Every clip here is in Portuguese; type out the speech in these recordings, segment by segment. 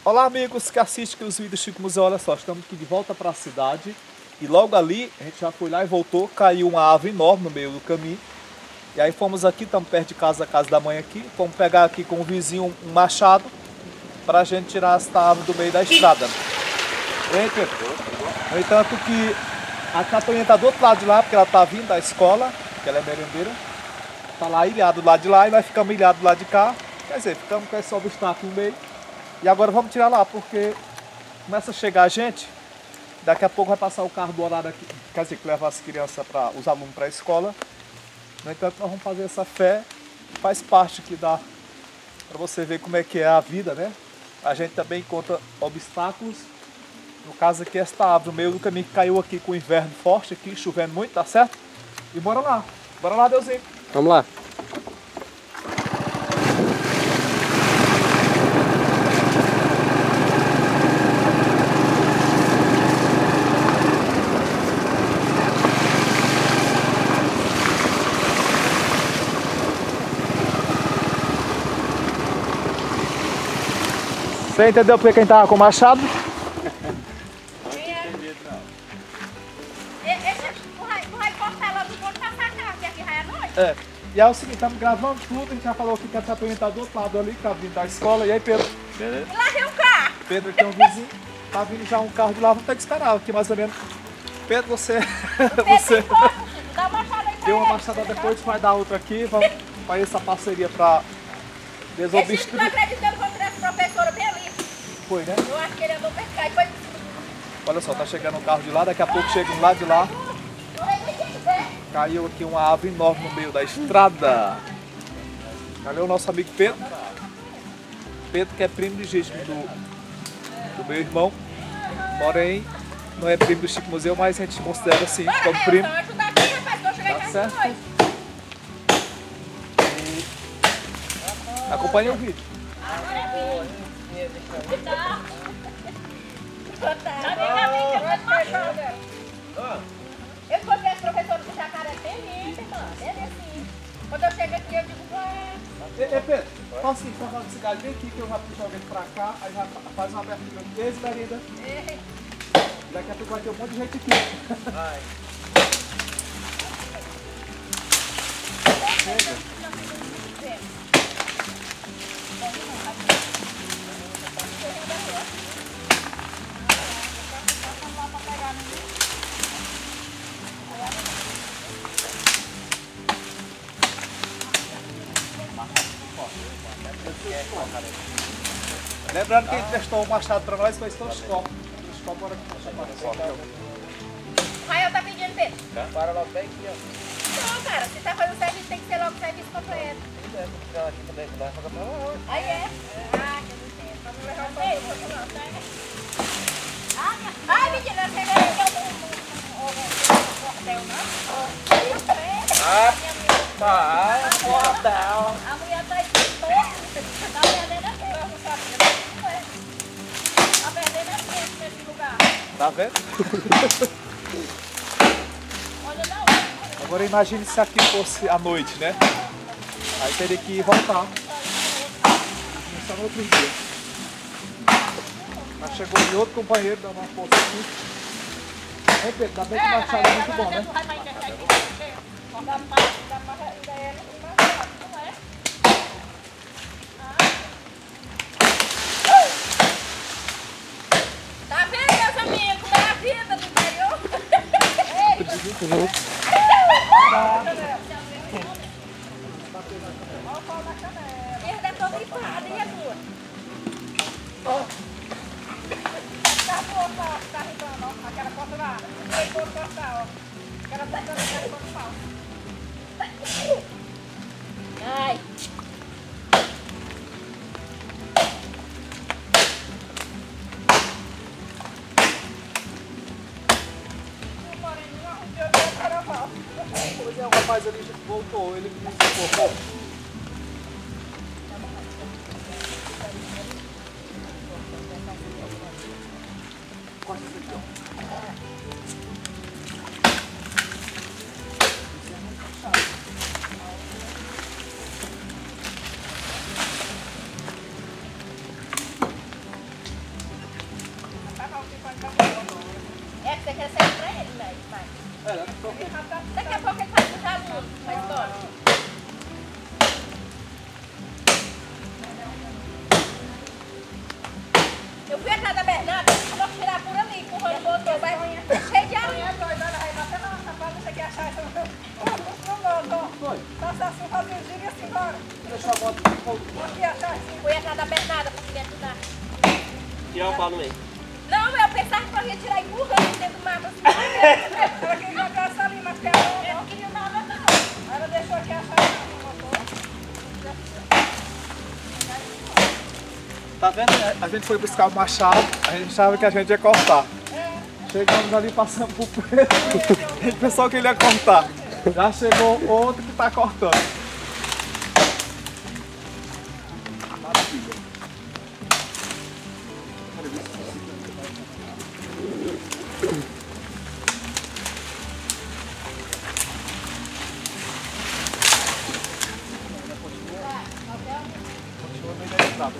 Olá amigos que assistem os vídeos Chico Museu, olha só, estamos aqui de volta para a cidade e logo ali a gente já foi lá e voltou, caiu uma árvore enorme no meio do caminho e aí fomos aqui, estamos perto de casa, a casa da mãe aqui, fomos pegar aqui com o vizinho um machado para a gente tirar esta árvore do meio da estrada. No entanto que a campainha está do outro lado de lá, porque ela está vindo da escola, que ela é merendeira, está lá ilhado do lado de lá e nós ficamos ilhados do lado de cá, quer dizer, ficamos com esse obstáculo no meio. E agora vamos tirar lá, porque começa a chegar a gente, daqui a pouco vai passar o carro do horário aqui, quer dizer, que leva as crianças, os alunos para a escola. No entanto, nós vamos fazer essa fé, faz parte aqui para você ver como é que é a vida, né? A gente também encontra obstáculos, no caso aqui esta árvore, no meio do caminho que caiu aqui com o inverno forte, aqui chovendo muito, tá certo? E bora lá, Deusinho. Vamos lá. Você entendeu porque quem tava com o machado? É. E é o seguinte, estamos gravando tudo, a gente já falou aqui que a Catarina tá do outro lado ali, que tá vindo da escola. E aí, Pedro? Beleza. Lá vem um carro. Pedro aqui é um vizinho, tá vindo já um carro de lá, vamos ter que esperar aqui mais ou menos. Pedro, você Dá uma machada aí. deu uma machada depois, vai dar outra aqui, vamos fazer essa parceria pra desobstruir. Não acreditando quando essa professora bem ali. Foi, né? Eu acho que ele andou pescar e foi. Olha só, tá chegando um carro de lá, daqui a pouco chega um lá de lá. Caiu aqui uma árvore enorme no meio da estrada. Cadê o nosso amigo Pedro? Pedro que é primo legítimo do meu irmão. Porém, não é primo do Chico Museu, mas a gente considera assim como primo. Tá certo? E acompanhe o vídeo. Eu encontrei as professoras do Jacaré bem linda, irmã. Bem assim. Quando eu chego aqui, eu digo, ué. Pedro, fala assim, vamos falar com esse galho, vem aqui que eu já puxo alguém pra cá, aí já faz uma abertura desse, Marida. Daqui a pouco vai ter um monte de gente aqui. Vai. Lembrando que quem testou o machado para nós foi o Toscop. Bora Rael tá pedindo, Pedro. Para logo bem aqui, ó. Não, cara, se tá fazendo serviço, tem que ser logo serviço completo. Aqui também, vai fazer pra lá. Aí é? Ah, que eu não entendo. Vamos levar o pão. Ai, menina, você vê que eu não cordel, não? Tá, cordel. A mulher tá toda. Tá perdendo a tempo, não sabe? Tá perdendo a tempo nesse lugar. Tá vendo? Olha na hora. Agora imagine se aqui fosse à noite, né? Aí teria que voltar. Começar no outro dia. Mas chegou ali outro companheiro dando uma força aqui. Hein, Pedro? Ainda bem que o machado é muito bom, né? Tá vendo, meus amigos? Como é a vida do interior? Ele deve estar gripado, e a tua? Tá boa, tá arrebando, ó. Aquela porta lá. Tem que cortar, ó. Aquela porta lá, aquela porta falsa. Ai. Pois é, o rapaz ali já voltou, ele me socorreu. Corta isso aqui, ó. doutor, vai cheio de aranha doida, olha, vai bater na nossa porta, você quer achar isso? Não. Nossa, assim, fazer o giro e assim, bora. Deixa a moto Aqui, achar assim. Fui atrás da Bernarda pra poder ajudar. tirar o pau no meio. Não, eu pensava que eu ia tirar empurrando dentro do mato. Assim. Ela queria jogar essa ali, mas ela Eu não queria nada, não. ela deixou aqui achar no motor. Tá vendo? A gente foi buscar o machado, a gente achava que a gente ia cortar. Chegamos ali, passamos pro preto, a gente pensou que ele ia cortar. Já chegou outro que tá cortando. Maravilha. Continua meio delicado.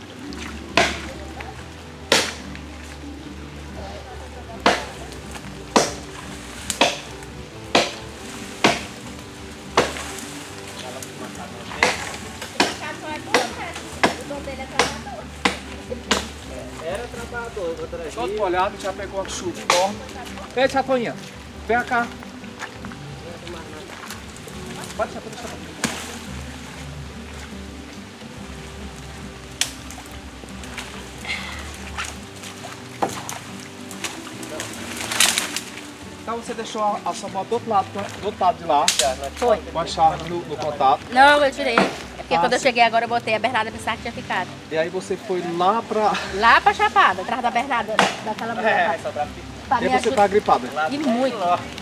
O machado só é bom, né? O dom dele é trabalhador. Era trabalhador, outra aqui. Todo molhado, já pegou uma chuva enorme. Ei, Chatoinha, vem cá. Pode deixar, pode deixar. Então você deixou a sua moto do outro lado de lá, Foi. com a chave no contato. Não, eu tirei. É porque quando eu sim. cheguei agora eu botei a Bernarda pensar que tinha ficado. E aí você foi lá pra... Lá pra Chapada, atrás da Bernarda, daquela mulher. Só pra Pra E me você tá ajudar. gripada. E muito.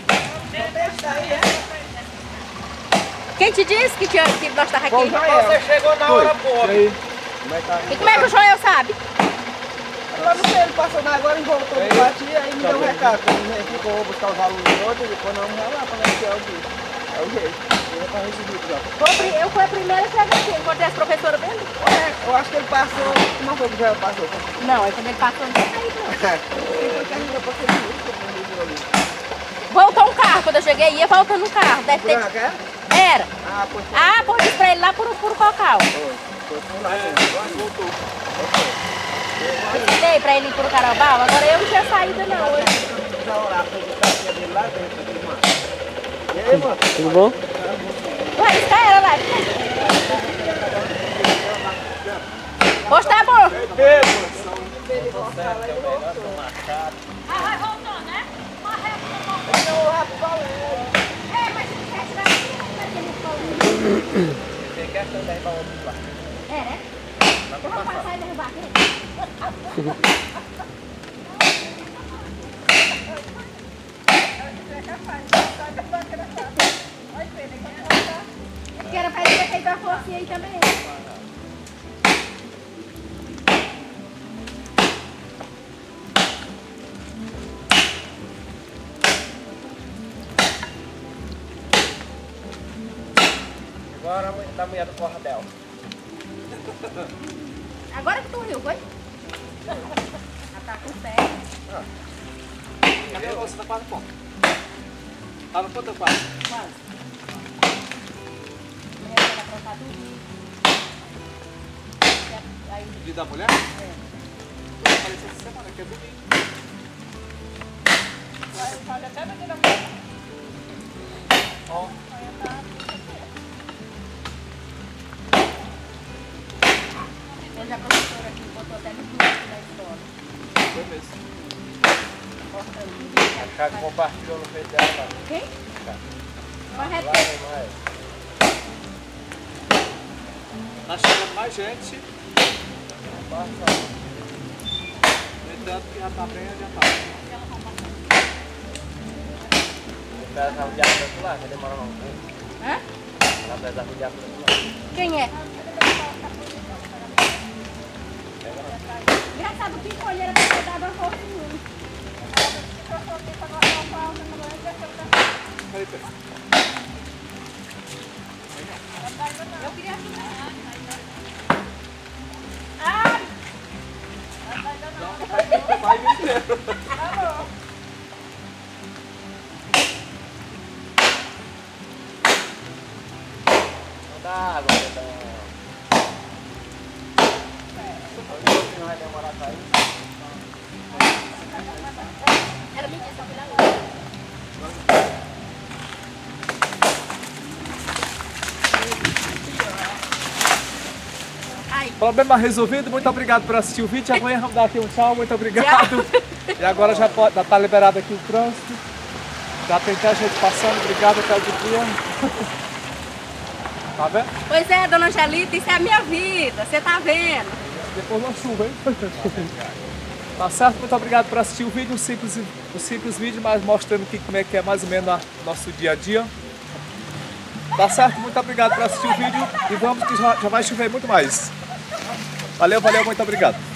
Quem te disse que nós estávamos aqui? Você chegou na hora boa. E aí? E como é que o Joel sabe? Eu não sei, ele passou na agora e voltou de batia, aí me deu um recado. Ele ficou, vou buscar os alunos outros, depois nós vamos lá pra ver se é o dia. É o jeito. Ele já tá recebido já. Eu fui a primeira a chegar aqui. Encontrei as professoras dele. Eu acho que ele passou. Como foi que já passou? Não, aí quando ele passou, não tinha saído, não. Ele foi terminou pra aquele ali. Voltou um carro. Quando eu cheguei, ia voltando um carro. Deve ter... Era. Ah, pois foi. Ah, por disse pra ele lá por Cocal. Foi por lá mesmo. Voltou. Eu ensinei pra ele ir pro Carabal. Agora eu não tinha saído, não. Hoje. Já orar, foi de casinha dele lá dentro aqui, mano. E aí, mano? Tudo bom? Vai riscar ela lá. Hoje tá bom. Ah, vai voltando, né? Uma réplica. É, mas se quer tirar aqui, não vai Tem questão de derrubar outro lá. É, né? Eu vou passar e derrubar aqui. Porque era pra ele ter feito a forcinha aí também. Agora da mulher do cordel. Agora que tu riu, foi? Já tá com pé. Cadê você? Tá quase bom. Tá no quanto quase? Quase. Mulher vai aprontar tudo. Aí, Dia da mulher? É. Apareceu essa semana, que é domingo. Pode até no dia da manhã. Ó. hoje a professora aqui botou até no grupo na escola. Foi mesmo. Corta aí. A Chaga compartilhou no peito dela lá. Quem? Uma Lá reta. vem mais. Tá chegando mais gente. No entanto que já tá bem adiantado. O cara tá rodeado do outro lado, vai demorar não. Hã? Ela vai dar rodeado do outro lado. Quem é? Engraçado, o picolheiro pra ter dado uma força em mim. Peraí, peraí. Eu queria ajudar. Ai! Vai me inteiro. Não dá água, não. Não vai demorar pra isso. Era mentira, só fui lá hoje. Problema resolvido, muito obrigado por assistir o vídeo. Amanhã vamos dar aqui um tchau, muito obrigado. E agora já está liberado aqui o trânsito. Já tem até gente passando, obrigado, até o dia. Tá vendo? Pois é, dona Angelita, isso é a minha vida, você tá vendo? Depois uma chuva, hein? Tá certo? Muito obrigado por assistir o vídeo, um simples vídeo, mas mostrando aqui como é que é mais ou menos o nosso dia a dia. Tá certo? Muito obrigado por assistir o vídeo e vamos que já vai chover muito mais. Valeu, valeu, muito obrigado.